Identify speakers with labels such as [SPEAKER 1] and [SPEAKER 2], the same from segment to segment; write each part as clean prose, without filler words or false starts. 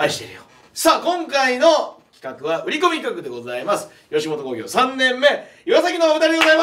[SPEAKER 1] 愛してるよ。さあ今回の企画は売り込み企画でございます。吉本興業3年目岩崎のお二人でございます。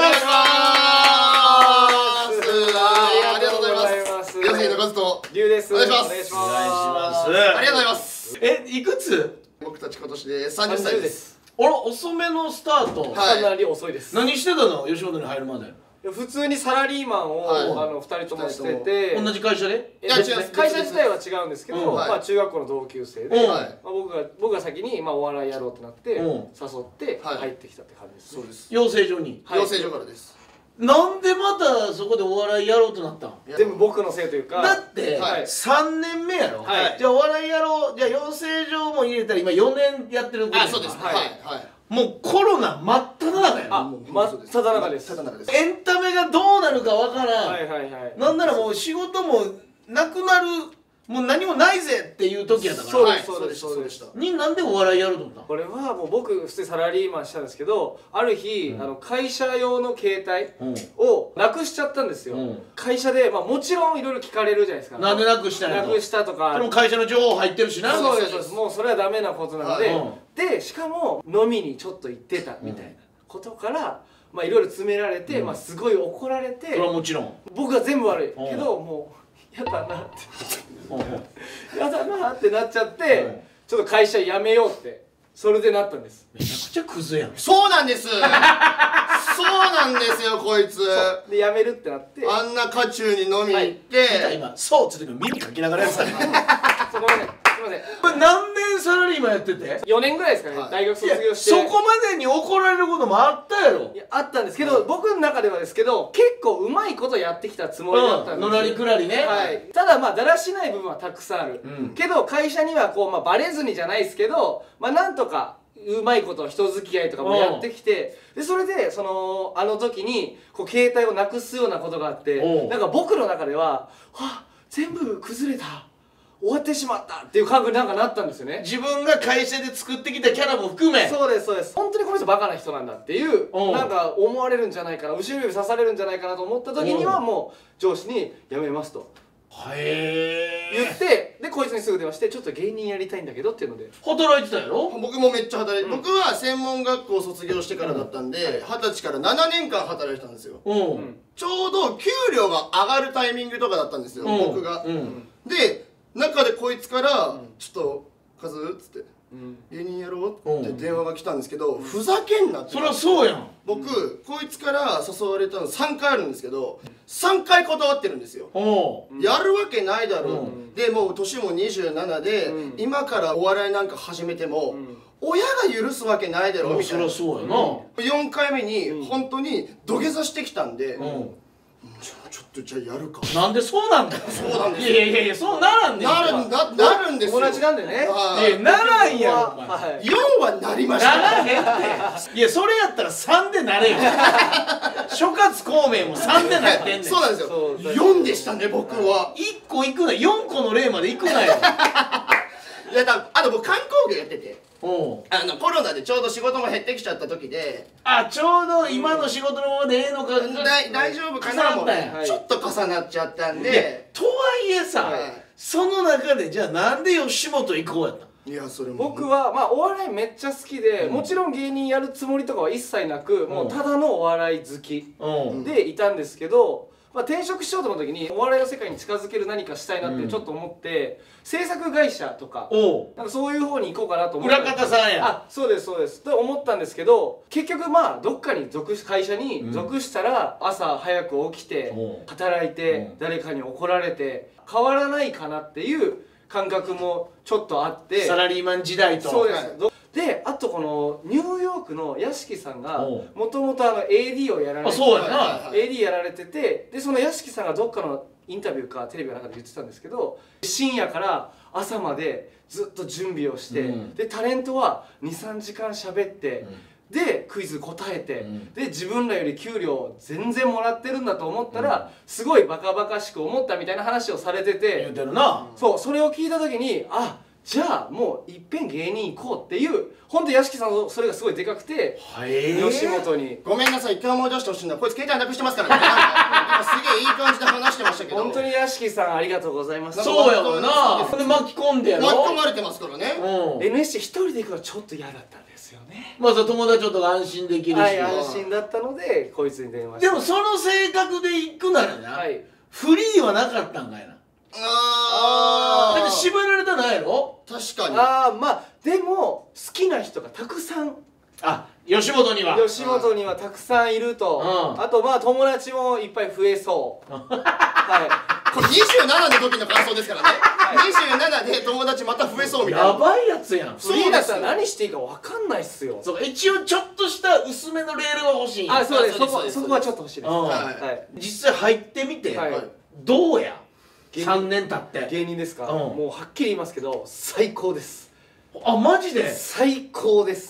[SPEAKER 2] ありがとうございます。岩崎のカズと
[SPEAKER 3] 龍です。
[SPEAKER 2] お願いします。
[SPEAKER 1] お願いします。
[SPEAKER 2] ありがとうございます。
[SPEAKER 1] いくつ？
[SPEAKER 2] 僕たち今年で30歳です。
[SPEAKER 1] あら、遅めのスタート。
[SPEAKER 3] かなり遅いです。
[SPEAKER 1] 何してたの？吉本に入るまで。
[SPEAKER 3] 普通にサラリーマンを2人ともしてて、
[SPEAKER 1] 同じ会社で？
[SPEAKER 3] いや違う、会社自体は違うんですけど、まあ中学校の同級生で、僕が先にお笑いやろうってなって誘って入ってきたって感じです。
[SPEAKER 2] そうです。
[SPEAKER 1] 養成所に。
[SPEAKER 2] 養成所からです。
[SPEAKER 1] なんでまたそこでお笑いやろうとなったん？
[SPEAKER 3] 全部僕のせいというか。
[SPEAKER 1] だって3年目やろ。じゃあお笑いやろう、じゃあ養成所も入れたら今4年やってる。
[SPEAKER 2] あ、そうです。はい。
[SPEAKER 1] もうコロナ真っ只中やろ。
[SPEAKER 3] 真っ只中です。
[SPEAKER 1] エンタメがどうなるかわからん。なんならもう仕事もなくなる、もう何もないぜっていう時やったから。
[SPEAKER 3] そうでした。
[SPEAKER 1] になんでお笑いやると思ったの？
[SPEAKER 3] これはもう僕普通にサラリーマンしたんですけど、ある日会社用の携帯をなくしちゃったんですよ。会社でもちろんいろいろ聞かれるじゃないですか。
[SPEAKER 1] なんでなくしたんやと。
[SPEAKER 3] なくしたとか。
[SPEAKER 1] でも会社の情報入ってるしな。
[SPEAKER 3] そうです。もうそれはダメなことなので、でしかも飲みにちょっと行ってたみたいなことからいろいろ詰められて、すごい怒られて。
[SPEAKER 1] それはもちろん。
[SPEAKER 3] 僕が全部悪いけど、もうやだなってやだなってなっちゃって、ちょっと会社辞めようってそれでなったんです。
[SPEAKER 1] めちゃくちゃクズやん。
[SPEAKER 2] そうなんです。そうなんですよ、こいつ。
[SPEAKER 3] で辞めるってなって、
[SPEAKER 2] あんな渦中に飲みに行って
[SPEAKER 1] 今そうって言って耳かきながらやってたね。
[SPEAKER 3] そこまですいません。
[SPEAKER 1] これ何年サラリーマンやってて
[SPEAKER 3] ？4年ぐらいですかね。大学卒業して。
[SPEAKER 1] そこまでに怒られることもあったやろ。
[SPEAKER 3] いや、あったんですけど、僕の中ではですけど結構うまいことやってきたつもりだったんです。
[SPEAKER 1] のらりくらりね。
[SPEAKER 3] ただだらしない部分はたくさんあるけど、会社にはバレずにじゃないですけど、なんとかうまいこと人付き合いとかもやってきて、でそれであの時に携帯をなくすようなことがあって、なんか僕の中では全部崩れた、終わってしまったっていう感覚になったんですよね。
[SPEAKER 1] 自分が会社で作ってきたキャラも含め。
[SPEAKER 3] そうですそうです。本当にこの人バカな人なんだっていうなんか思われるんじゃないかな、後ろ指刺されるんじゃないかなと思った時にはもう上司に「辞めます」と言って、でこいつにすぐ電話して「ちょっと芸人やりたいんだけど」っていうので。
[SPEAKER 1] 働いてたやろ？
[SPEAKER 2] 僕もめっちゃ働いて、僕は専門学校を卒業してからだったんで、20歳から7年間働いてたんですよ。ちょうど給料が上がるタイミングとかだったんですよ、僕が。で中でこいつから「ちょっとカズ」っつって「芸人やろう」って電話が来たんですけど、ふざけんなって。
[SPEAKER 1] そりゃそうやん。
[SPEAKER 2] 僕こいつから誘われたの3回あるんですけど、3回断ってるんですよ。やるわけないだろう。でもう年も27で今からお笑いなんか始めても親が許すわけないだろうみたいな。
[SPEAKER 1] そりゃそうやな。
[SPEAKER 2] 4回目に本当に土下座してきたんで、ちょっとじゃあやるか。
[SPEAKER 1] なんでそうなんだよ。
[SPEAKER 2] そうなんですよ。
[SPEAKER 1] いやそうならんねん。
[SPEAKER 2] なるんですよ。
[SPEAKER 3] 友達なんでね。
[SPEAKER 1] いやならんやろ。
[SPEAKER 2] 4はなりました。
[SPEAKER 1] ならへんって。いやそれやったら3でなれよ。諸葛孔明も3でなってんねん。
[SPEAKER 2] そうなんですよ。4でしたね、僕は。
[SPEAKER 1] 1個いくな、4個の例までいくなよ。
[SPEAKER 2] いやあと僕観光業やってて、コロナでちょうど仕事も減ってきちゃった時で、
[SPEAKER 1] ちょうど今の仕事のままでええのか
[SPEAKER 2] 大丈夫かなもちょっと重なっちゃったんで。
[SPEAKER 1] とはいえさ、その中でじゃあなんで吉本行こうやった？
[SPEAKER 2] いやそれも
[SPEAKER 3] 僕はお笑いめっちゃ好きで、もちろん芸人やるつもりとかは一切なく、もうただのお笑い好きでいたんですけど、転職しようと思った時にお笑いの世界に近づける何かしたいなってちょっと思って、制作会社とかなんかそういう方に行こうかなと思って。
[SPEAKER 1] 裏方さんや。
[SPEAKER 3] そうですそうですと思ったんですけど、結局どっかに会社に属したら朝早く起きて働いて誰かに怒られて変わらないかなっていう感覚もちょっとあって。
[SPEAKER 1] サラリーマン時代と。
[SPEAKER 3] そうです。であとこのニューヨークの屋敷さんがもともとAD をやられてて、AD やられてて、でその屋敷さんがどっかのインタビューかテレビかなんかで言ってたんですけど、深夜から朝までずっと準備をして、でタレントは23時間喋って、でクイズ答えて、で自分らより給料全然もらってるんだと思ったら、すごいバカバカしく思ったみたいな話をされてて。
[SPEAKER 1] 言うてるな。
[SPEAKER 3] そう、それを聞いた時にじゃあもういっぺん芸人行こうっていう、本当屋敷さんのそれがすごいでかくて、吉本に
[SPEAKER 2] ごめんなさい、一回思い出してほしいのは、こいつ携帯なくしてますからね。今すげえいい感じで話してましたけど、
[SPEAKER 3] 本当に屋敷さんありがとうございます。
[SPEAKER 1] そうやもんな。で巻き込んでやろ、
[SPEAKER 2] 巻き込まれてますからね。
[SPEAKER 3] NSC 一人で行くのはちょっと嫌だったんですよね。
[SPEAKER 1] まあ友達と安心できるし、
[SPEAKER 3] はい、安心だったのでこいつに電話して。
[SPEAKER 1] でもその性格で行くならな、フリーはなかったんかいな。だって縛られたないやろ。
[SPEAKER 2] 確かに。
[SPEAKER 3] まあでも好きな人がたくさん、
[SPEAKER 1] 吉本には
[SPEAKER 3] たくさんいると、あとまあ友達もいっぱい増えそう。
[SPEAKER 2] これ27の時の感想ですからね。27で友達また増えそうみたいな。
[SPEAKER 1] やばいやつやん。
[SPEAKER 3] フリーだったら何していいか分かんないっすよ。
[SPEAKER 1] そう、一応ちょっとした薄めのレールが欲しいんや。
[SPEAKER 3] そうです。そこはちょっと欲しいです。
[SPEAKER 1] 実際入ってみてどうや。3年経って
[SPEAKER 3] 芸人ですか。もうはっきり言いますけど最高です。
[SPEAKER 1] マジで
[SPEAKER 3] 最高です。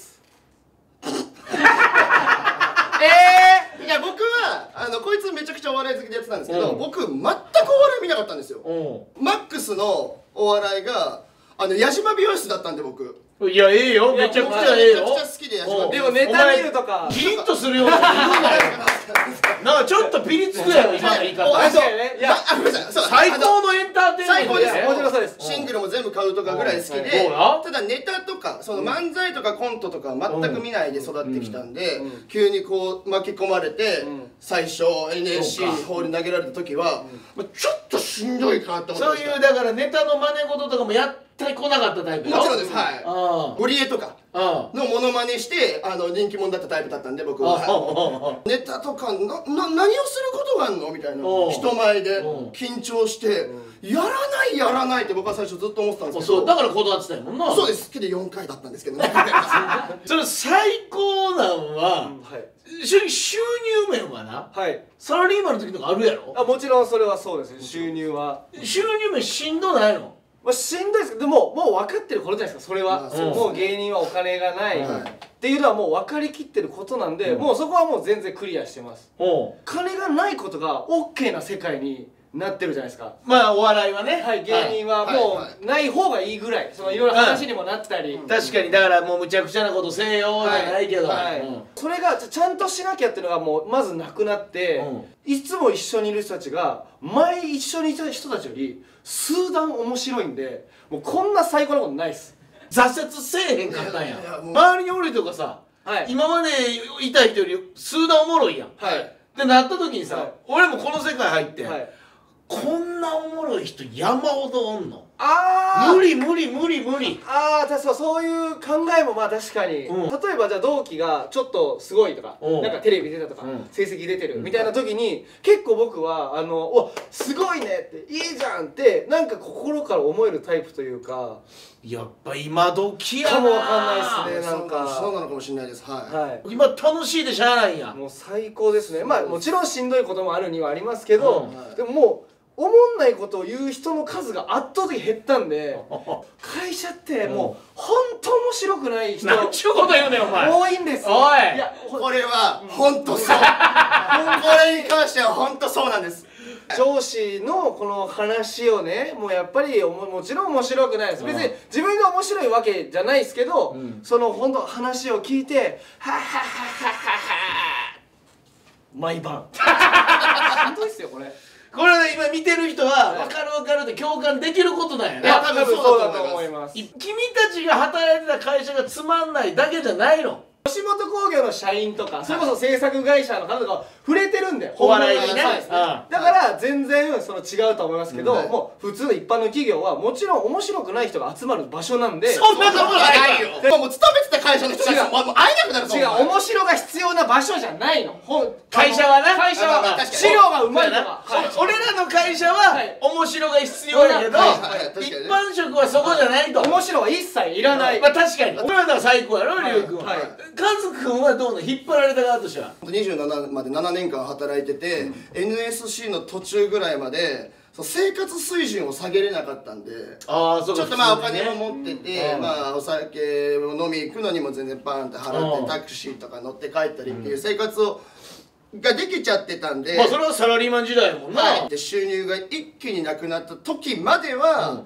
[SPEAKER 2] いや僕はこいつめちゃくちゃお笑い好きでやってたんですけど、僕全くお笑い見なかったんですよ。マックスのお笑いが矢島美容室だったんで、僕。
[SPEAKER 1] いや、ええよ、めちゃくちゃええよ。
[SPEAKER 2] めちゃくちゃ好きで矢島。
[SPEAKER 3] でもネタ見るとか
[SPEAKER 1] キリッとするようなこと言うなよ。なんかちょっとピリつくやろ、今の言い方。最高のエンターテインメントです。
[SPEAKER 3] もちろんそうです。
[SPEAKER 2] シングルも全部買うとかぐらい好きで、ただネタとかその漫才とかコントとか全く見ないで育ってきたんで、急にこう巻き込まれて最初 NSC に放り投げられた時はちょっとしんどいかって思ってました。
[SPEAKER 1] そういうだからネタの真似事とかもやってこなかったタイプ。
[SPEAKER 2] もちろんです。ゴリエとかのモノマネして人気者だったタイプだったんで、僕は。ネタとか何をすることがあるのみたいな、人前で緊張してやらないって僕は最初ずっと思ってたんですけど、
[SPEAKER 1] だから断ってたもんな。
[SPEAKER 2] そうです。けど4回だったんですけどね。
[SPEAKER 1] それ最高なんは収入面はな、サラリーマンの時とかあるやろ。
[SPEAKER 3] もちろんそれはそうです。収入
[SPEAKER 1] 面しんどないの。
[SPEAKER 3] しんどいですけど、もう分かってることじゃないですか。それはもう芸人はお金がないっていうのはもう分かりきってることなんで、もうそこはもう全然クリアしてます。金がないことが OK な世界になってるじゃないですか。
[SPEAKER 1] まあお笑いはね、
[SPEAKER 3] 芸人はもうない方がいいぐらい、そのいろいろ話にもなったり。
[SPEAKER 1] 確かに、だからもうむちゃくちゃなことせえよじゃないけど、
[SPEAKER 3] それがちゃんとしなきゃっていうのがもうまずなくなって、いつも一緒にいる人たちが前一緒にいた人たちより数段面白いんで、もうこんな最高なことないっす。
[SPEAKER 1] 挫折せえへんかったんや。周りにおる人がさ、今までいた人より数段おもろいやんってなった時にさ、俺もこの世界入ってこんなおもろい人山ほどおんの。無理。
[SPEAKER 3] 確かそういう考えもまあ確かに、例えばじゃあ同期がちょっとすごいとか、なんかテレビ出たとか、成績出てるみたいな時に結構僕は「うわすごいね」って「いいじゃん」ってなんか心から思えるタイプというか。
[SPEAKER 1] やっぱ今時やな。
[SPEAKER 3] かもわかんないですね。なんか
[SPEAKER 2] そうなのかもしれないです。
[SPEAKER 1] 今楽しいでしゃあないんや。
[SPEAKER 3] もう最高ですね。まあもちろんしんどいこともあるにはありますけど、でももうおもんないことを言う人の数が圧倒的に減ったんで、会社ってもう本当面白くない人
[SPEAKER 1] なんちゅうこと言うねんお前。
[SPEAKER 3] 多いんです。
[SPEAKER 1] おい、
[SPEAKER 2] いやこれは本当そう。これに関しては本当そうなんです。
[SPEAKER 3] 上司のこの話をね、もうやっぱりもちろん面白くないです。別に自分が面白いわけじゃないですけど、その本当話を聞いてはっはっはっはっは毎晩しんどいっすよこれ。
[SPEAKER 1] これね、今見てる人は分かるって共感できることなんやね。
[SPEAKER 3] 多分そうだと思います。
[SPEAKER 1] 君たちが働いてた会社がつまんないだけじゃないの。
[SPEAKER 3] 吉本興業の社員とか、それこそ制作会社の方とか触れてるんで、
[SPEAKER 1] お笑いにね。
[SPEAKER 3] だから全然その違うと思いますけど、もう普通の一般の企業はもちろん面白くない人が集まる場所なんで。
[SPEAKER 1] そんなことないよ。
[SPEAKER 2] もう勤めてた会社の人がもう会えなくなると思う。
[SPEAKER 3] 違う、面白が必要な場所じゃないの。
[SPEAKER 1] 会社はな。
[SPEAKER 3] 会社は資料がうまいとか。
[SPEAKER 1] 俺らの会社は面白が必要やけど、一般職はそこじゃないと。
[SPEAKER 3] 面白は一切いらない。
[SPEAKER 1] まあ確かに。俺らは最高やろ、りゅうくんは。カズくんはどうなの？引っ張られた側としては。
[SPEAKER 2] 27まで7年間働いてて、NSC の途中ぐらいまで生活水準を下げれなかったんで、ちょっとまあお金も持ってて、まあお酒を飲み行くのにも全然バーンって払ってタクシーとか乗って帰ったりっていう生活ができちゃってたんで、
[SPEAKER 1] まあそれはサラリーマン時代やもんな。
[SPEAKER 2] で収入が一気になくなった時までは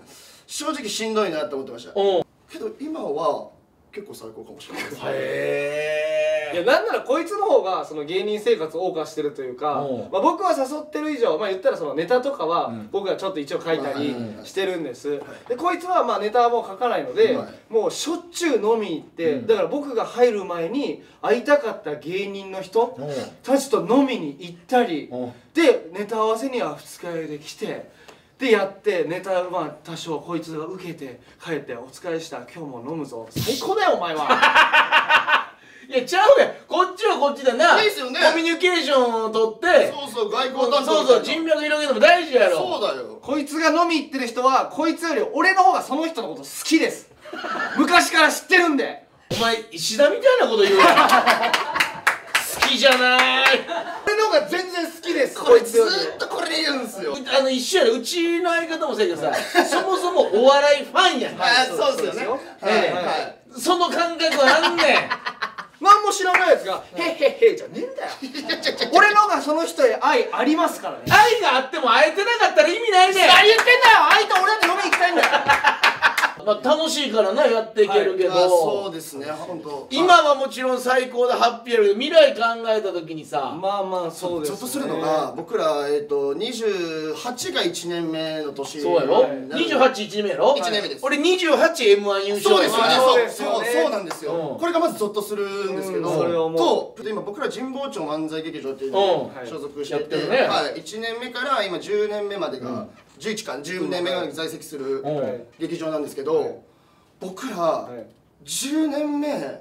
[SPEAKER 2] 正直しんどいなって思ってましたけど今は結構最高かもしれないです。
[SPEAKER 3] いやなんならこいつの方がその芸人生活を謳歌してるというか、まあ僕は誘ってる以上、まあ言ったらそのネタとかは僕がちょっと一応書いたりしてるんです。でこいつはまあネタはもう書かないので、もうしょっちゅう飲みに行って、だから僕が入る前に会いたかった芸人の人たちと飲みに行ったりで、ネタ合わせには二日酔いで来て。でやってネタまあ多少こいつが受けて帰って「お疲れした今日も飲むぞ」最高だよお前は。
[SPEAKER 1] いやちゃうやん、こっちはこっちだな。
[SPEAKER 2] ですよね。
[SPEAKER 1] コミュニケーションを取って、
[SPEAKER 2] そうそう外交担当、
[SPEAKER 1] そうそう人脈広げるのも大事やろ。
[SPEAKER 2] そうだよ。
[SPEAKER 3] こいつが飲み行ってる人はこいつより俺の方がその人のこと好きです。昔から知ってるんで。
[SPEAKER 1] お前石田みたいなこと言うやん。好きじゃない。
[SPEAKER 3] 俺の方が全然好きです。
[SPEAKER 2] こいつずっとこれ言うんすよ。
[SPEAKER 1] 一緒やで、うちの相方もそうやけどさ、そもそもお笑いファンやん。
[SPEAKER 2] そうですよね。
[SPEAKER 1] その感覚あんねん。
[SPEAKER 3] 何も知らないやつが「へっへっへ」じゃねえんだよ。俺の方がその人へ愛ありますからね。
[SPEAKER 1] 愛があっても会えてなかったら意味ないねん。
[SPEAKER 3] 何言ってんだよ。愛と俺と飲みに行きたいんだよ。
[SPEAKER 1] まあ楽しいからなやっていけるけど、
[SPEAKER 2] そうですね本当。
[SPEAKER 1] 今はもちろん最高でハッピーやけど、未来考えた時にさ、
[SPEAKER 3] まあまあそうですね。
[SPEAKER 2] ちょっとするのが僕ら28が1年目の年。
[SPEAKER 1] そうやろ。28、1年目やろ。
[SPEAKER 2] 1年目です。
[SPEAKER 1] 俺28 M1 優勝。
[SPEAKER 2] そうですよね。
[SPEAKER 3] そう
[SPEAKER 2] そうなんですよ。これがまずゾッとするんですけど、と今僕ら神保町漫才劇場っていうのに所属してて、1年目から今10年目までが11か10年目まで在籍する劇場なんですけど、僕ら10年目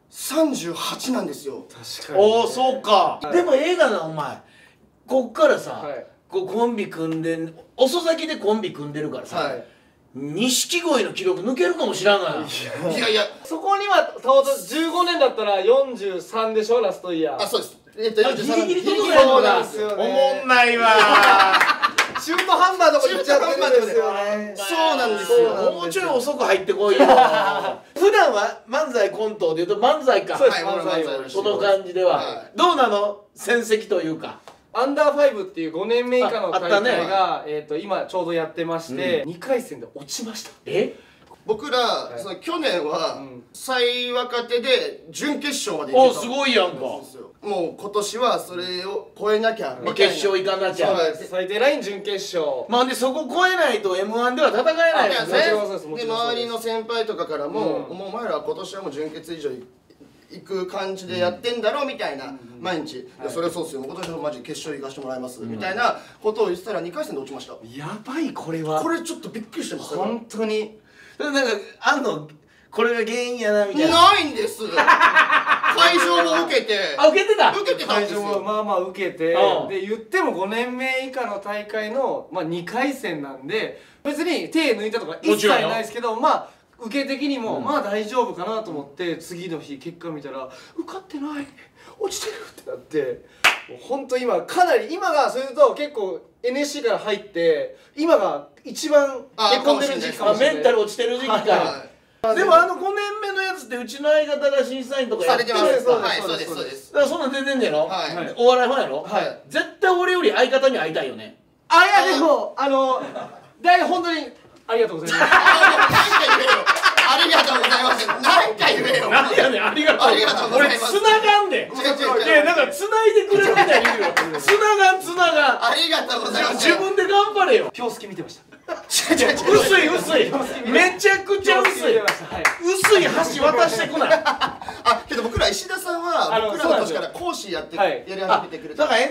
[SPEAKER 2] 38なんですよ。
[SPEAKER 3] 確かに。
[SPEAKER 1] おおそうか。でも映画なお前こっからさ、こうコンビ組んで遅咲きでコンビ組んでるからさ、錦鯉の記録抜けるかもしらんがな。
[SPEAKER 2] いやいや
[SPEAKER 3] そこにはたまた15年だったら43でしょラストイヤー。
[SPEAKER 2] あそうです。
[SPEAKER 1] ギリギリ届かないのだ。おもんないわ。
[SPEAKER 3] 中途半端なとこ行っちゃってるんですよね。
[SPEAKER 2] そうなんですよ。
[SPEAKER 1] もうちょい遅く入ってこいよ。普段は漫才コントでいうと漫才か。
[SPEAKER 3] そうです漫才を。
[SPEAKER 1] この感じではどうなの戦績というか。
[SPEAKER 3] アンダー5っていう5年目以下の大会が今ちょうどやってまして2回戦で落ちました。
[SPEAKER 2] 僕ら去年は最若手で準決勝まで行ってた。
[SPEAKER 1] おすごいやんか。
[SPEAKER 2] もう今年はそれを超えなきゃみたいな。
[SPEAKER 1] 決勝行かなきゃ。
[SPEAKER 3] 最低ライン準決勝。
[SPEAKER 1] まあでそこ超えないと M1 では戦えないよね。
[SPEAKER 2] で周りの先輩とかからも「もうお前らは今年はもう準決以上行く感じでやってんだろ」みたいな毎日「それはそうっすよ今年はマジ決勝行かしてもらいます」みたいなことを言ってたら2回戦で落ちました。
[SPEAKER 3] やばいこれは。
[SPEAKER 2] これちょっとびっくりしてます。
[SPEAKER 3] 本当に。
[SPEAKER 1] なんかあんのこれが原因やなみたいな。
[SPEAKER 2] ないんです。会場も受けて。
[SPEAKER 1] あ受けてた。
[SPEAKER 2] 受けてたんですよ。
[SPEAKER 3] 会場もまあまあ受けて、で言っても5年目以下の大会のまあ2回戦なんで別に手抜いたとか一切ないですけど、まあ受け的にもまあ大丈夫かなと思って次の日結果見たら受かってない落ちてるってなって、もう本当今かなり今がそれと結構 NSC から入って今が一番へこんでる時期かもしれない。
[SPEAKER 1] メンタル落ちてる時期か。でも5年目のやつってうちの相方が審査員とかやって
[SPEAKER 2] ます。はいそうですそうです。
[SPEAKER 1] だからそんなん出てんねやろ。お笑いファンやろ。絶対俺より相方に会いたいよね。
[SPEAKER 3] あいやでも本当にありがとうございます。
[SPEAKER 2] ありがとうございます。何回言えよ。
[SPEAKER 1] 何やねんありがとう。俺繋がんで。いやなんか繋いでくれるみたいに言うよ。繋がん。
[SPEAKER 2] ありがとうございます。
[SPEAKER 1] 自分で頑張れよ。
[SPEAKER 3] 標識見てました。
[SPEAKER 1] 薄いめちゃくちゃ薄い橋渡してこない。
[SPEAKER 2] あけど僕ら石田さんは僕らの年から講師やり始めてくれた。
[SPEAKER 1] だから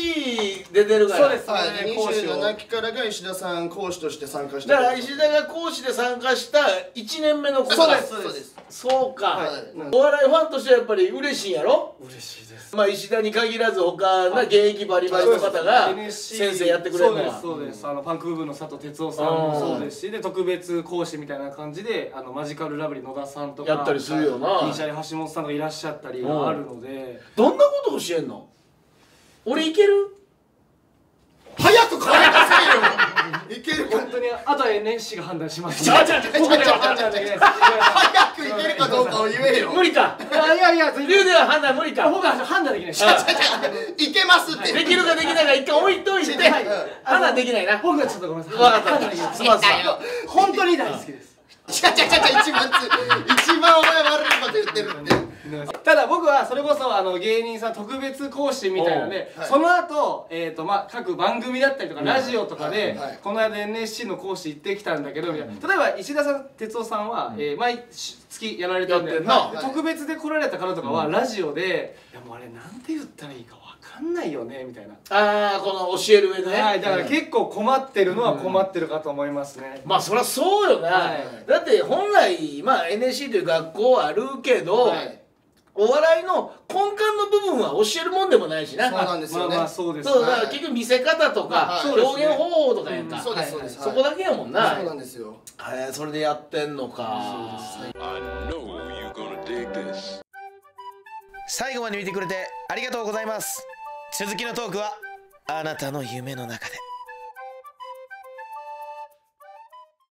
[SPEAKER 1] NSC 出てるから。
[SPEAKER 3] そうです。
[SPEAKER 2] 27期からが石田さん講師として参加して。
[SPEAKER 1] だから石田が講師で参加した1年目の子
[SPEAKER 2] そうですそうです。
[SPEAKER 1] そうか。お笑いファンとしてはやっぱり嬉しいんやろ。
[SPEAKER 3] 嬉しいです。
[SPEAKER 1] まあ石田に限らず他の現役バリバリの方が先生やってくれるのは。
[SPEAKER 3] そうです。パンク部分の佐藤哲夫さんもそうですし、で特別講師みたいな感じでマジカルラブリー野田さんとか
[SPEAKER 1] やったりするよな。
[SPEAKER 3] 銀シャリ橋本さんがいらっしゃったりがあるので。
[SPEAKER 1] どんなこと教えんの？俺いける？
[SPEAKER 2] 早く変えなさいよ。いけるか。
[SPEAKER 3] 本当にあとは NSC が判断します。
[SPEAKER 2] 早くいけるかどうかを言えよ。
[SPEAKER 1] 無理か。
[SPEAKER 3] いや
[SPEAKER 1] 竜では判断無理か。
[SPEAKER 3] 僕は判断できない。
[SPEAKER 2] いけまますって。
[SPEAKER 1] できるかできないか一回置いといて、花できないな。
[SPEAKER 3] 僕はちょっとごめんなさい。
[SPEAKER 1] 分かった。すまんす
[SPEAKER 3] 本当に大好きです。
[SPEAKER 2] 一番お前悪いこと言ってるって。
[SPEAKER 3] ただ僕はそれこそ芸人さん特別講師みたいなので、その後各番組だったりとかラジオとかでこの間 NSC の講師行ってきたんだけど、例えば石田さん哲夫さんは毎月やられてるんで、特別で来られた方とかはラジオで「いやもうあれなんて言ったらいいか分かんないよね」みたいな。
[SPEAKER 1] ああ、この教える上でね。
[SPEAKER 3] はい、だから結構困ってるのは困ってるかと思いますね。
[SPEAKER 1] まあそりゃそうよな。だって本来NSC という学校はあるけど、お笑いの根幹の部分は教えるもんでもないしな。
[SPEAKER 2] そうなんですよね。
[SPEAKER 3] まあそうです。
[SPEAKER 1] そうだから結局見せ方とか表現方法とかやんか。
[SPEAKER 2] そうですそうです。
[SPEAKER 1] そこだけやもんな。
[SPEAKER 2] そうなんですよ。
[SPEAKER 1] それでやってんのか。
[SPEAKER 4] 最後まで見てくれてありがとうございます。続きのトークはあなたの夢の中で。